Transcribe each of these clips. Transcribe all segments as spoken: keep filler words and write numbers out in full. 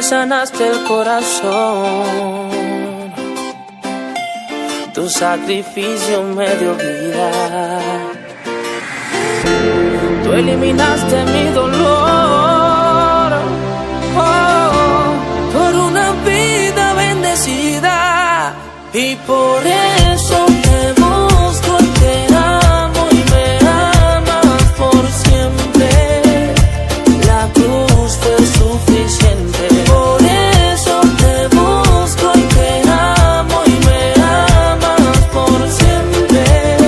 sanaste el corazón, tu sacrificio me dio vida, tú eliminaste mi dolor, oh, por una vida bendecida, y por eso te busco y te amo y me amas por siempre. La cruz fue suficiente, por eso te busco y te amo y me amas por siempre.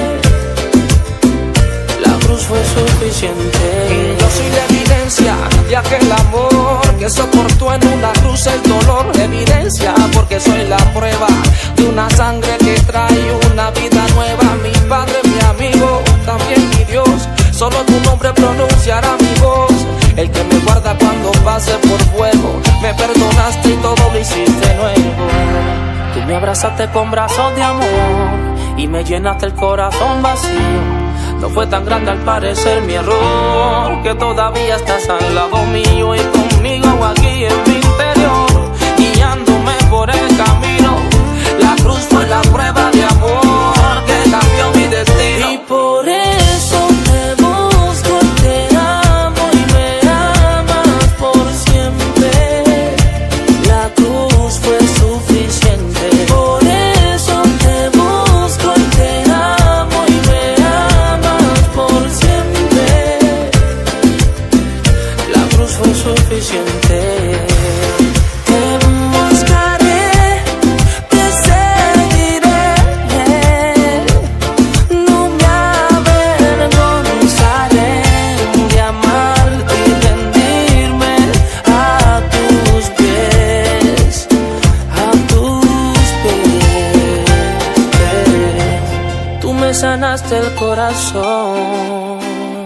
La cruz fue suficiente. Y yo soy la evidencia de aquel amor que soportó en una cruz el dolor. Evidencia porque soy la prueba de una sangre que trae una vida nueva. Mi padre, mi amigo, también mi Dios, solo tu nombre pronunciará mi voz. El que me guarda cuando pase por fuego, me perdonaste y todo lo hiciste nuevo. Tú me abrazaste con brazos de amor y me llenaste el corazón vacío. No fue tan grande al parecer mi error, que todavía estás al lado mío y conmigo aquí en mi interior, guiándome por el camino. La cruz fue la prueba de amor que cambió mi destino. Y por eso te busco y te amo y me amas por siempre. La cruz fue suficiente, por eso te busco y te amo y me amas por siempre. La cruz fue suficiente. Sanaste el corazón,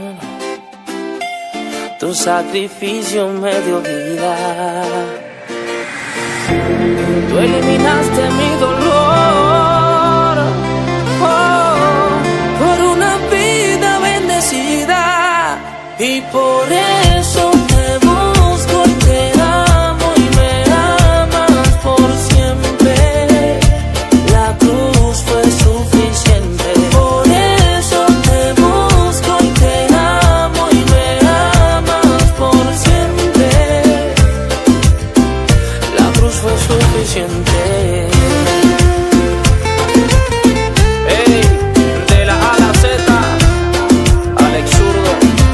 tu sacrificio me dio vida, tú eliminaste mi dolor, oh, por una vida bendecida, y por eso te busco y te amo y me amas por siempre. La cruz fue suficiente. Hey, de la A a la Z, Alex Zurdo.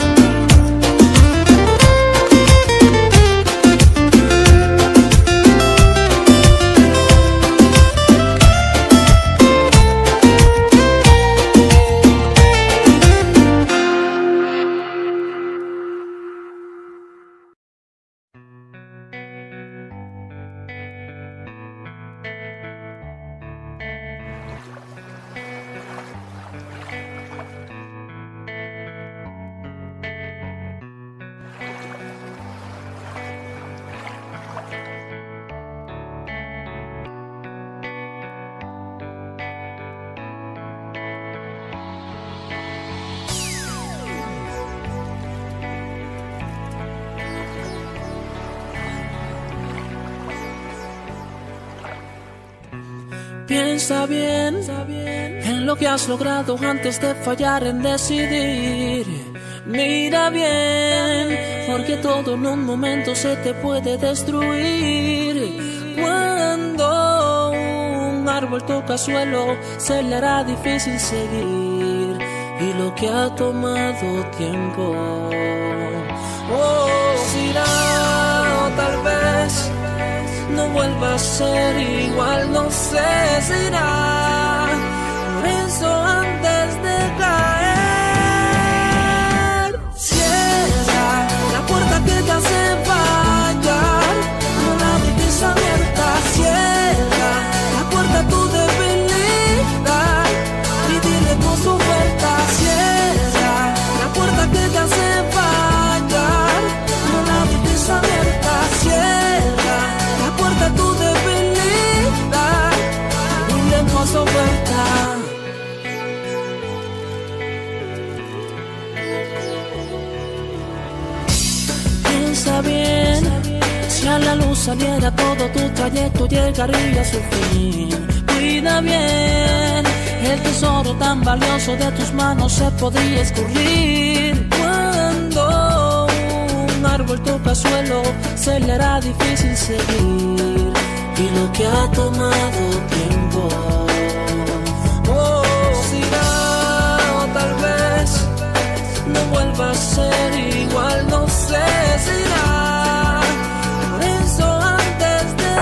Piensa bien en lo que has logrado antes de fallar en decidir. Mira bien, porque todo en un momento se te puede destruir. Cuando un árbol toca suelo, se le hará difícil seguir. Y lo que ha tomado tiempo, oh, será o tal vez no vuelva a ser igual, no sé si irá. Por eso antes de caer, cierra la puerta que te hace fallar, no la dejes abierta. Cierra la puerta a tu debilidad y dile con su oferta. Cierra la puerta que te hace fallar, no la dejes abierta. Cierra tu debilidad, dile con saliera todo tu trayecto llegaría a su fin. Cuida bien, el tesoro tan valioso de tus manos se podría escurrir. Cuando un árbol toca suelo, se le hará difícil seguir. Y lo que ha tomado tiempo, oh, será o tal vez no vuelva a ser igual, no sé, será. Por eso antes de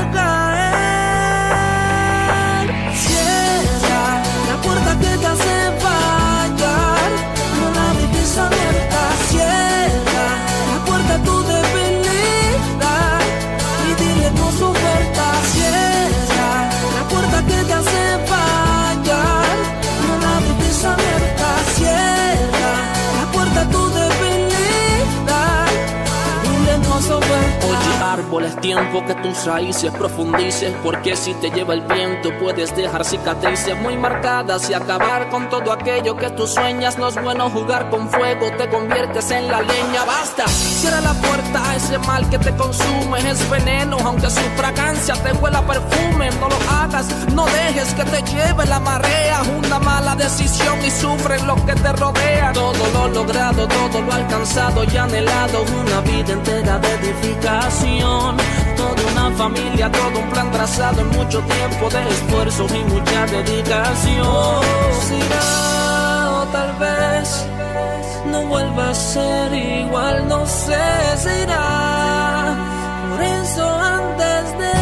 caer, cierra la puerta que te hace fallar, no la dejes abierta, cierra la puerta a tu debilidad y dile con su oferta, cierra la puerta que te hace fallar, no la dejes abierta, cierra la puerta a tu debilidad y dile con su oferta. Oye árbol, es tiempo que tus raíces profundices, porque si te lleva el viento puedes dejar cicatrices muy marcadas y acabar con todo aquello que tú sueñas. No es bueno jugar con fuego, te conviertes en la leña. Basta, cierra la puerta a ese mal que te consume, es veneno, aunque su fragancia te huela a perfume. No lo hagas, no dejes que te lleve la marea, una mala decisión y sufre lo que te rodea. Todo lo logrado, todo lo alcanzado y anhelado, una vida entera de edificación, toda una familia, todo un plan trazado en mucho tiempo de esfuerzo y mucha dedicación. Oh, será o tal vez no vuelva a ser igual, no sé, será. Por eso antes de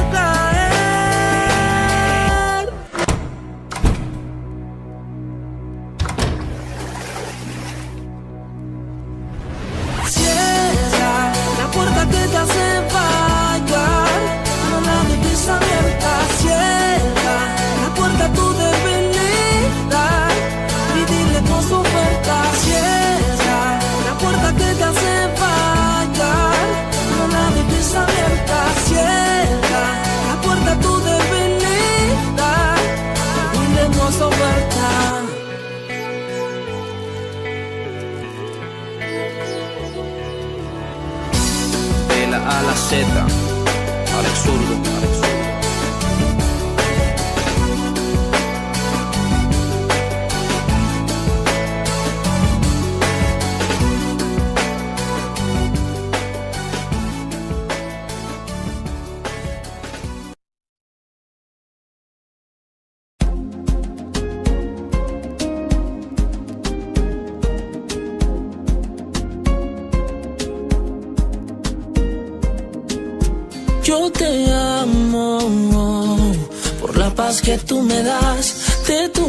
caer, cierra la puerta que te hace fallar, no la dejes abierta, cierra la puerta a tu debilidad y dile con su oferta, cierra la puerta que te hace fallar, no la dejes abierta, cierra la puerta a tu debilidad y dile con su oferta. De la A a la Z, Alex Zurdo, Alex Zurdo. Yo te amo por la paz que tú me das, de tu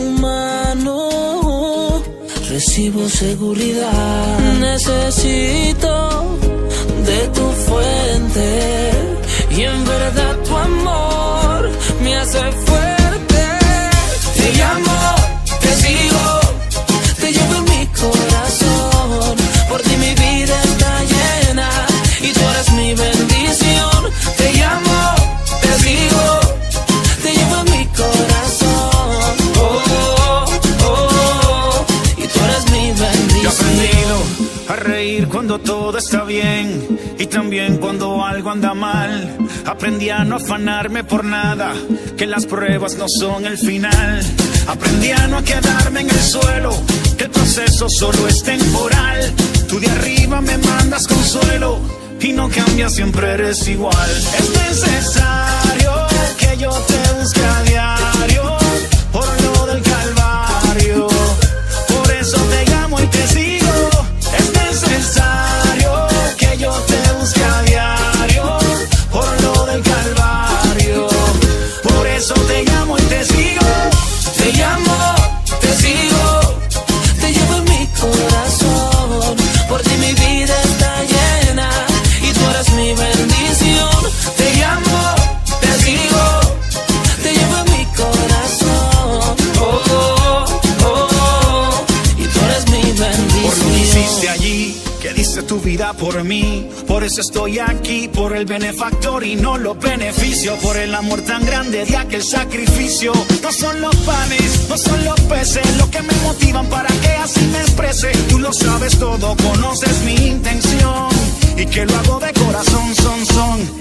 mano recibo seguridad. Necesito de tu fuente y en verdad tu amor me hace fuerte. Te llamo, te sigo, te llevo en mi corazón. Por ti mi vida está llena y tú eres mi bendición. Te llamo, te sigo, te llevo en mi corazón. Oh, oh, oh, y tú eres mi bendición. Yo he aprendido a reír cuando todo está bien y también cuando algo anda mal. Aprendí a no afanarme por nada, que las pruebas no son el final. Aprendí a no quedarme en el suelo, que el proceso solo es temporal. Tú de arriba me mandas consuelo y no cambias, siempre eres igual. Es necesario que yo te busque a diario por lo del Calvario. Por eso te llamo y te sigo. Es necesario que yo te busque a diario por lo del Calvario. Por eso te llamo y te sigo. Te llamo, te sigo, te llevo en mi corazón. Por ti mi vida está llena y tú eres mi bendición. Te llamo, te sigo, te llevo en mi corazón. Oh, oh, oh, oh, y tú eres mi bendición. Por lo que hiciste allí, que diste tu vida por mí, por eso estoy aquí, por el benefactor y no los beneficios, por el amor tan grande de aquel sacrificio. No son los panes, no son los peces, lo que me motivan para que así me exprese. Tú lo sabes todo, conoces mi intención y que lo hago de corazón, son, son.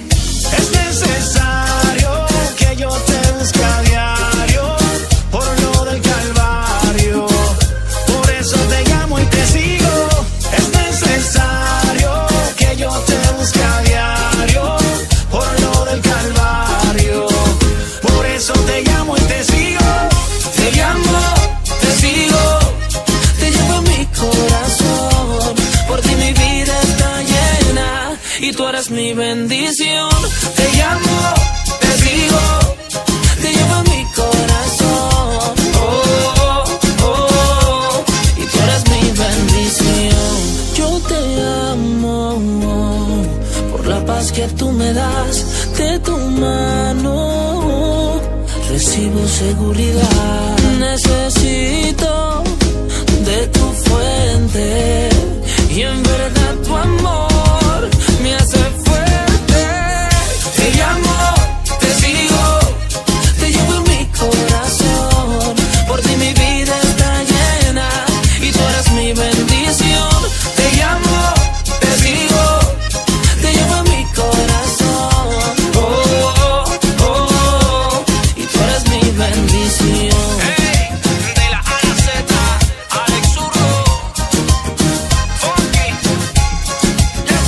Es necesario que yo te busque a diario por lo del Calvario. Por eso te llamo y te sigo. Es necesario que yo te busque a diario por lo del Calvario. Por eso te llamo y te sigo. Te llamo, te sigo, te llevo en mi corazón. Por ti mi vida está llena y tú eres mi bendición. Te llamo, te sigo, te llevo en mi corazón. Oh, oh, oh, y tú eres mi bendición. Yo te amo por la paz que tú me das. De tu mano recibo seguridad. Necesito de tu fuente y en verdad tu amor me hace fuerte. Te llamo, te sigo, te llevo en mi corazón. Por ti mi vida está llena y tú eres mi bendición. Te llamo, te sigo, te llevo en mi corazón. Oh, oh, oh, y tú eres mi bendición. Hey, de la A a la Z, Alex Zurdo, Funky, yeah.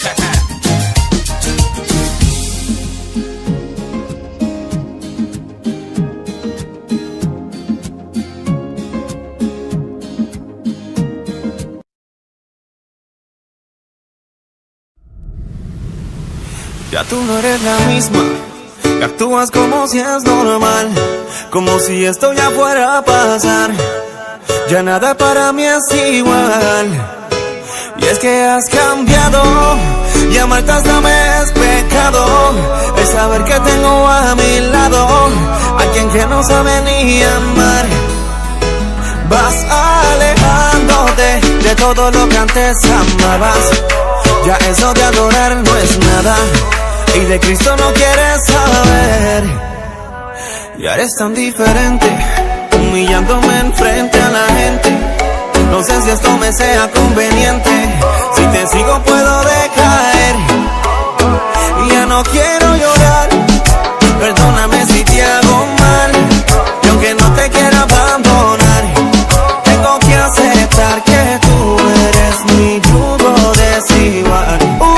Ya tú no eres la misma, y actúas como si es normal, como si esto ya fuera a pasar. Ya nada para mí es igual. Y es que has cambiado, y amarte hasta me es pecado. El saber que tengo a mi lado alguien que no sabe ni amar. Vas alejándote de todo lo que antes amabas. Ya eso de adorar no es nada, y de Cristo no quieres saber. Y ahora es tan diferente, humillándome enfrente a la gente. No sé si esto me sea conveniente, si te sigo puedo decaer. Y ya no quiero llorar, perdóname si te hago mal. Y aunque no te quiera abandonar, tengo que aceptar que tú eres mi yugo desigual.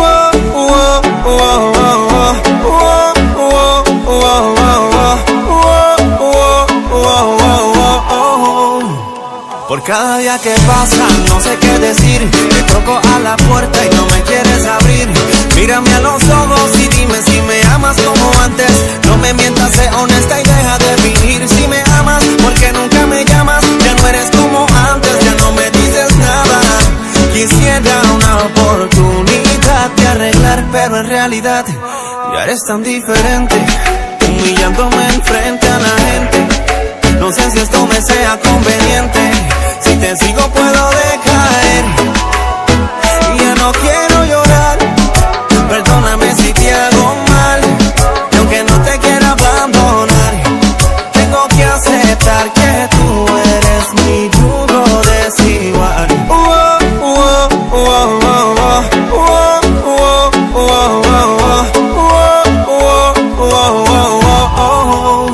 Por cada día que pasa no sé qué decir. Te toco a la puerta y no me quieres abrir. Mírame a los ojos y dime si me amas como antes. No me mientas, sé honesta y deja de fingir. Si me amas, porque nunca me llamas. Ya no eres como antes, ya no me dices nada. Quisiera una oportunidad de arreglar, pero en realidad ya eres tan diferente, humillándome enfrente a la gente. No sé si esto me sea conveniente, si te sigo puedo decaer. Y ya no quiero llorar, perdóname si te hago mal. Y aunque no te quiera abandonar, tengo que aceptar que tú eres mi yugo desigual. Uh -oh, uh -oh, uh -oh, uh -oh, uh -oh, uh -oh, uh -oh, uh -oh, uh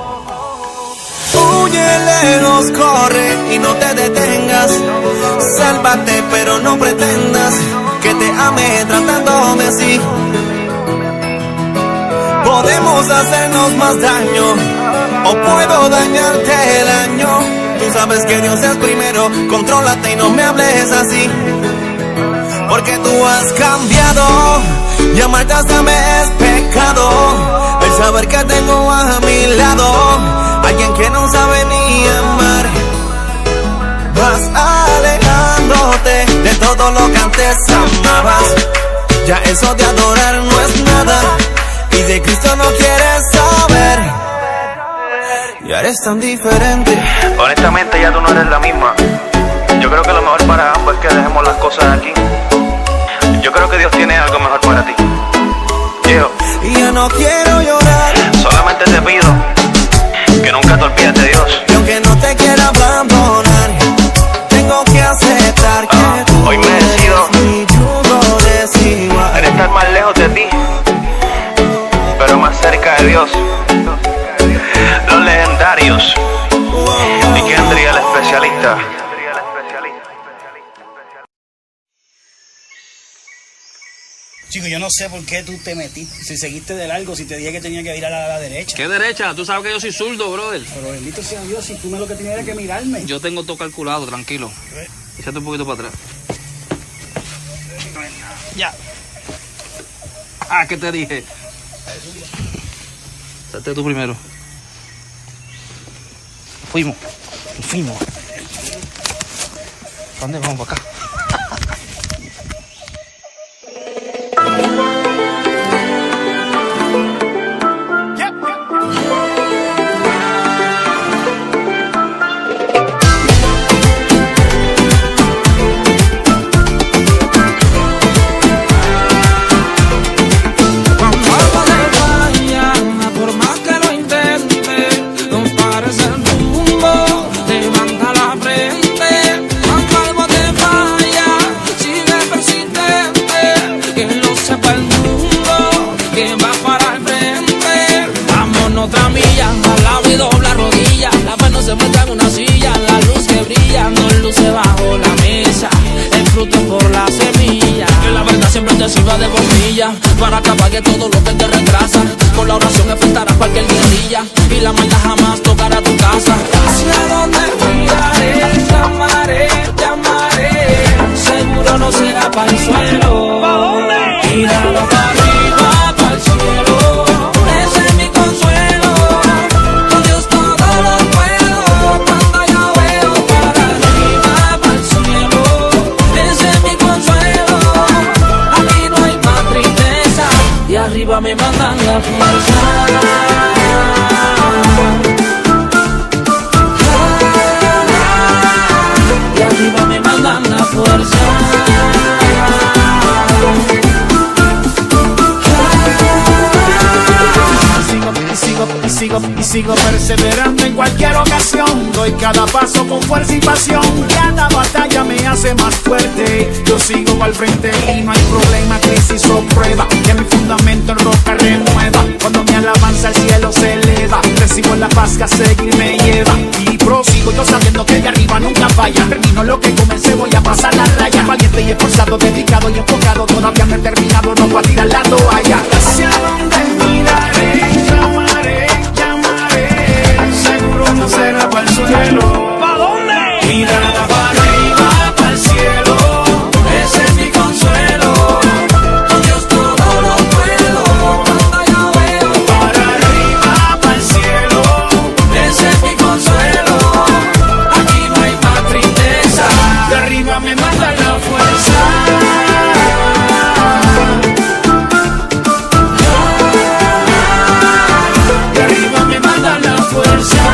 -oh. Huye lejos, corre y no te detengas. Sálvate pero no pretendas que te ame tratándome así. Podemos hacernos más daño, o puedo dañarte el año. Tú sabes que Dios es primero, contrólate y no me hables así. Porque tú has cambiado, y amarte hasta me es pecado. El saber que tengo a mi lado alguien que no sabe ni amar. Vas alejándote de todo lo que antes amabas. Ya eso de adorar no es nada, y de Cristo no quieres saber. Y ahora es tan diferente. Honestamente ya tú no eres la misma. Yo creo que lo mejor para ambos es que dejemos las cosas aquí. Yo creo que Dios tiene algo mejor para ti. Yo, y ya no quiero llorar, solamente te pido que nunca te olvides de Dios. Y aunque no te quiera abandonar, tengo que aceptar que ah, tú hoy me decido eres mi yugo desigual. en estar más lejos de ti especialista. Chico, yo no sé por qué tú te metiste, si seguiste de largo, si te dije que tenía que virar a la derecha. ¿Qué derecha? Tú sabes que yo soy zurdo, brother. Pero bendito sea Dios, si tú me lo que tenías era que mirarme. Yo tengo todo calculado, tranquilo. Échate un poquito para atrás. Ya. Ah, ¿qué te dije? Salte tú primero. Fuimos. Fuimos. ¿Dónde vamos? Para acá. De bombilla, para que apague todo lo que te retrasa. Con la oración enfrentarás cualquier guerrilla y la maldad jamás tocará tu casa. Hacia donde miraré, llamaré, llamaré. Seguro no será para el suelo. ¿Pa dónde? Mirando para arriba, para el cielo. Ese es mi consuelo. Con Dios todo lo puedo. Cuando yo veo para arriba, para el cielo. Ese es mi consuelo. Y arriba me mandan la fuerza. Y arriba me mandan la fuerza. Y sigo, y sigo, y sigo perseverando en cualquier ocasión. Doy cada paso con fuerza y pasión. Cada batalla me hace más fuerte. Yo sigo al frente y no hay problema, crisis o prueba. Que mi fundamento en roca renueva. Cuando mi alabanza al cielo se eleva, recibo la paz que a seguir me lleva. Y prosigo yo sabiendo que de arriba nunca falla. Termino lo que comencé, voy a pasar la raya. Valiente y esforzado, dedicado y enfocado. Todavía no he terminado, no voy a tirar la toalla. Hacia donde miraré, llamaré, llamaré. Seguro no será para el suelo. ¿Pa dónde? Mirada para arriba, para el cielo. Ese es mi consuelo. Con Dios todo lo puedo. Cuando yo veo Para arriba, para el cielo. ese es mi consuelo. Aquí no hay más tristeza. De arriba me manda la fuerza. De arriba me manda la fuerza.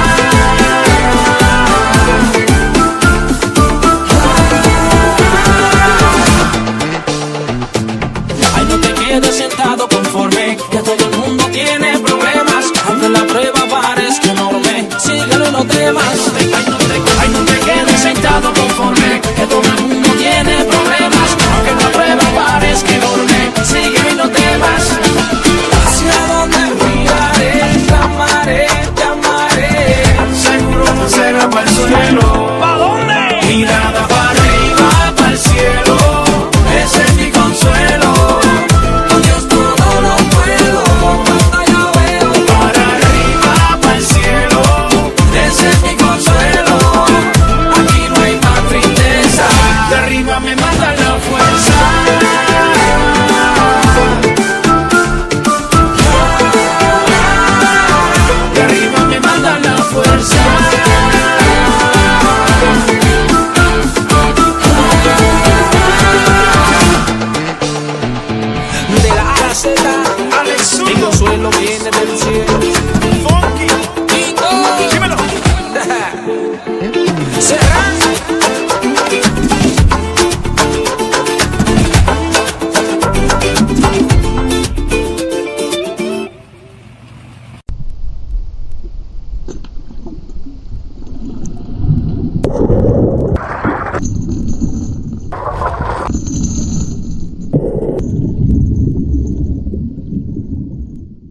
Ay, no te quedes sentado conforme, que todo el mundo tiene problemas. Aunque la prueba parezca enorme, síguelo y no temas. Ay, no te, ay, no te quedes sentado conforme, que todo el mundo tiene problemas. Aunque la prueba parezca enorme, síguelo y no temas. Hacia donde miraré, llamaré, llamaré. Seguro no será para el suelo. ¿Pa dónde? Mirada para arriba, para el cielo. Ese es mi consuelo. Con Dios todo lo puedo. Cuando yo veo Para arriba, para el cielo. ese es mi consuelo. Aquí no hay más tristeza. De arriba me manda la fuerza. De arriba me manda la fuerza. De la A a la Z, Alex mi consuelo viene del cielo. Funky. Bingo. Dímelo. Serrano.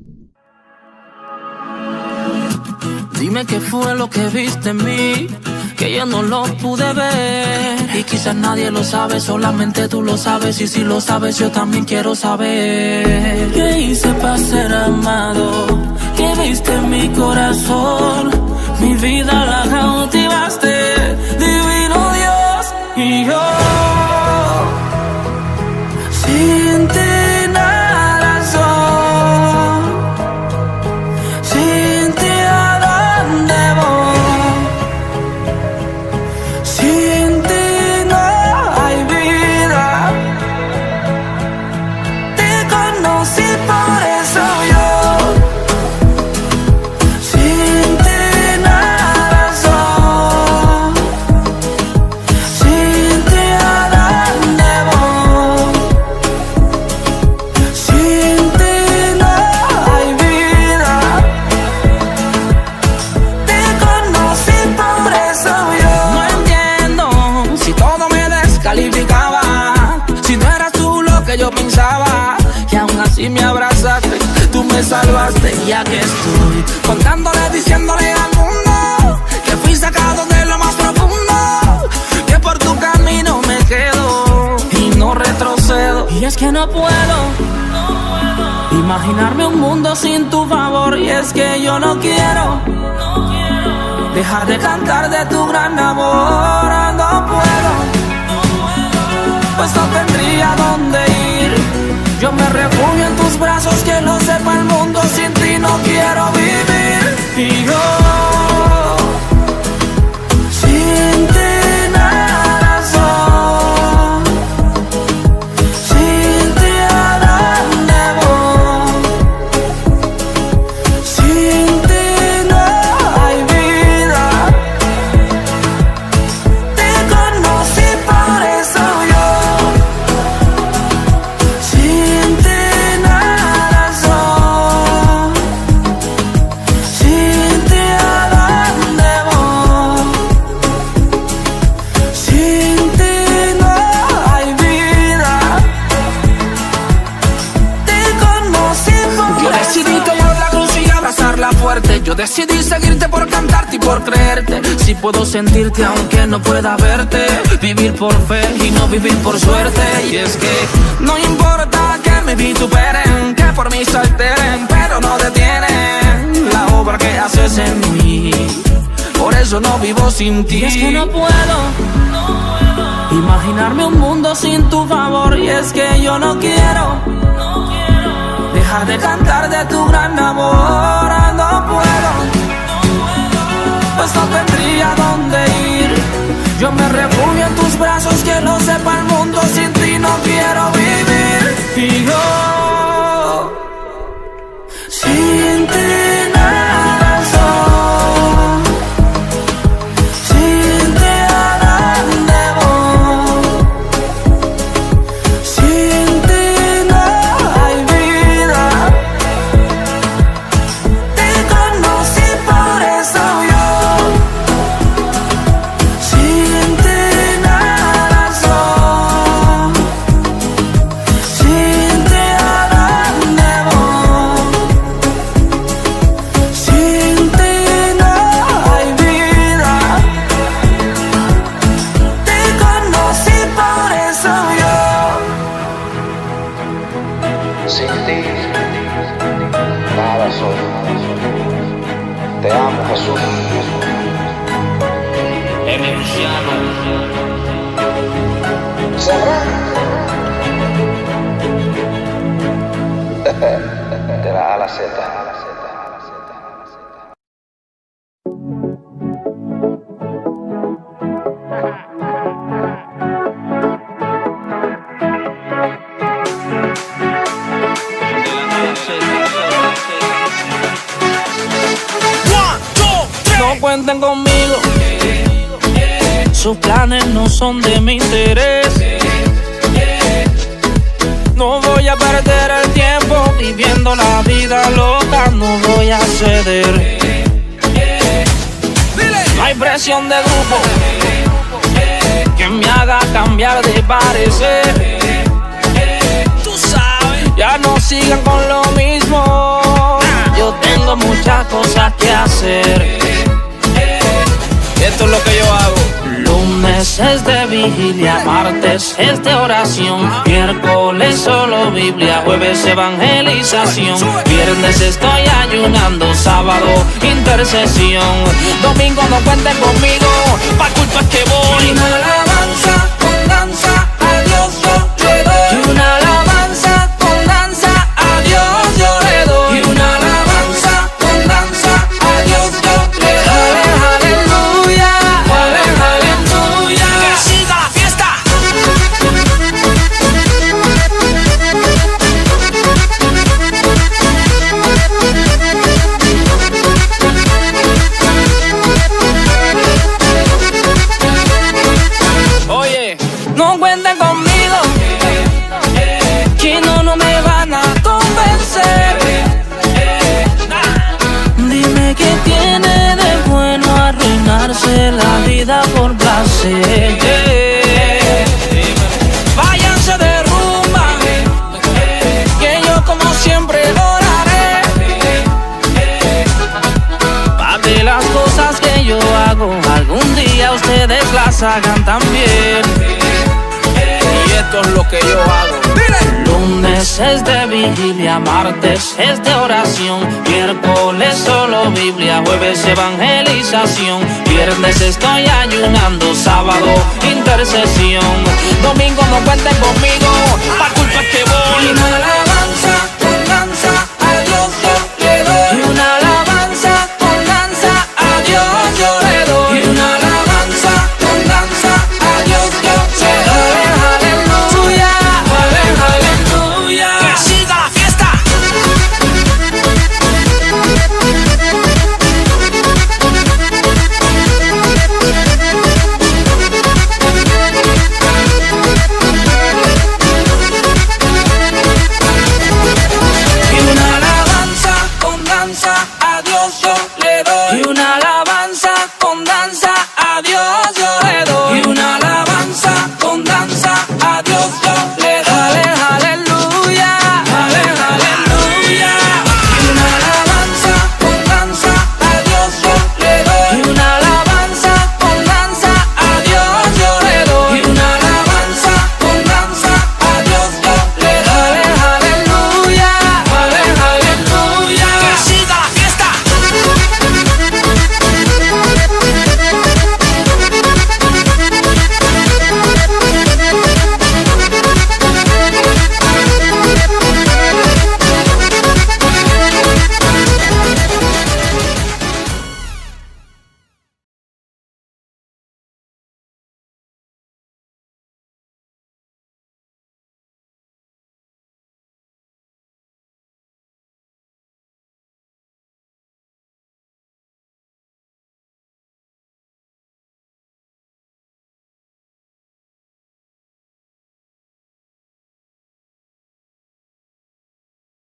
Dime qué fue lo que viste en mí, que yo no lo pude ver. Y quizás nadie lo sabe, solamente tú lo sabes. Y si lo sabes, yo también quiero saber. ¿Qué hice para ser amado? ¿Qué viste en mi corazón? Mi vida la cautivaste, divino Dios. Y yo sin ti nada soy, sin ti a dónde voy, sin ti no hay vida. Te conocí por eso yo, sin ti nada soy, sin ti a dónde voy, sin ti no hay vida. Te conocí por eso yo. No entiendo si todo me descalificaba, si no eras tú lo que yo pensaba, y aún así me abrazaste, tú me salvaste. Y aquí estoy contándole, diciéndole al mundo que fui sacado de lo más profundo, que por tu camino me quedo y no retrocedo. Y es que no puedo imaginarme un mundo sin tu favor. Y es que yo no quiero dejar de cantar de tu gran amor. No puedo, pues no tendría dónde ir. Yo me refugio en tus brazos, que lo sepa el mundo. Sin ti no quiero vivir. Y yo sin ti nada soy, sin ti a dónde voy, sin ti no hay vida. Te conocí por eso yo, sin ti nada soy, sin ti a dónde voy, sin ti no hay vida. Te conocí por Yo decidí tomar la cruz y abrazarla fuerte. Yo decidí seguirte por cantarte y por creerte. Si puedo sentirte aunque no pueda verte, vivir por fe y no vivir por suerte. Y es que no importa que me vituperen, que por mí se alteren, pero no detienen la obra que haces en mí. Por eso no vivo sin ti. Y es que no puedo imaginarme un mundo sin tu favor. Y es que yo no quiero dejar de cantar de tu gran amor. No puedo, pues no tendría dónde ir. Yo me refugio en tus brazos, que lo sepa el mundo. Sin ti no quiero vivir. Y yo sin ti nada soy, sin ti a dónde voy, sin ti no hay vida. Te conocí por eso yo, sin ti nada soy, sin ti a dónde voy, sin ti no hay vida. Te conocí por eso yo. Sin ti, nada soy. Te amo, Jesús. ¿Sabrá? De la A a la Z. No cuenten conmigo, sus planes no son de mi interés. No voy a perder el tiempo viviendo la vida loca, no voy a ceder. No hay presión de grupo que me haga cambiar de parecer. Tú sabes, ya no sigan con lo mismo, yo tengo muchas cosas que hacer. Esto es lo que yo hago. Lunes es de vigilia, martes es de oración, miércoles solo Biblia, jueves evangelización, viernes estoy ayunando, sábado intercesión, domingo no cuenten conmigo, pa' culpa es que voy. Y una alabanza con danza a Dios yo le doy. Y una alabanza con danza a Dios yo le doy. Y una alabanza con danza a Dios yo le doy. Aleluya, Aleluya. que siga la fiesta. Oye, No cuenten conmigo, que no, no me van a convencer. Dime qué tiene de bueno arruinarse la vida por placer. Váyanse de rumba, que yo como siempre oraré. Pa' que las cosas que yo hago algún día ustedes las hagan también. y esto es lo que yo hago. Lunes es de vigilia, martes es de oración, miércoles solo Biblia, jueves evangelización, viernes estoy ayunando, sábado intercesión, domingo no cuenten conmigo, pa' culpa es que voy. Y una alabanza